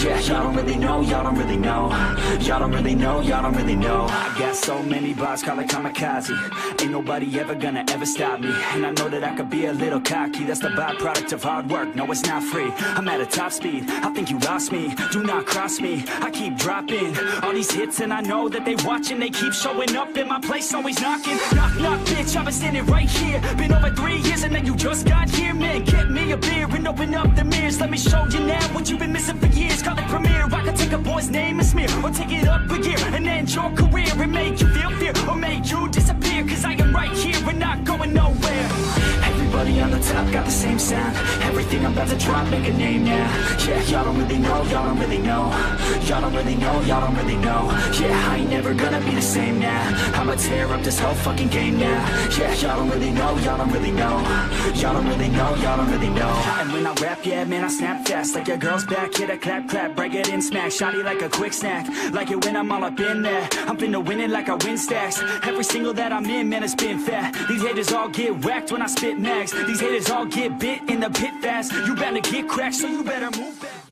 Yeah, y'all don't really know, y'all don't really know. Y'all don't really know, y'all don't really know. I got so many bars, call it kamikaze. Ain't nobody ever gonna ever stop me. And I know that I could be a little cocky. That's the byproduct of hard work, no it's not free. I'm at a top speed, I think you lost me. Do not cross me, I keep dropping all these hits and I know that they watching. They keep showing up and my place always knocking. Knock, knock, bitch, I've been standing right here. Been over 3 years and then you just got here. Man, get me a beer and open up the mirrors. Let me show you now what you've been missing for years. Call it premiere, I could take a boy's name and smear, or take it up a gear and end your career and make you feel fear, or make you disappear. Cause I am right here and not going nowhere. Everybody on the top got the same sound. Everything I'm about to drop, make a name now. Yeah, y'all don't really know, y'all don't really know. Y'all don't really know, y'all don't really know. Yeah, I ain't never gonna be the same now. I'ma tear up this whole fucking game now. Yeah, y'all don't really know, y'all don't really know. Y'all don't really know, y'all don't really know. And when I rap, yeah, man, I snap fast. Like your girl's back, hit a clap, clap, break it in, smack. Shotty like a quick snack, like it when I'm all up in there. I'm finna win it like I win stacks. Every single that I'm in, man, it's been fat. These haters all get whacked when I spit max. These haters all get bit in the pit fast. You better get cracked, so you better move back.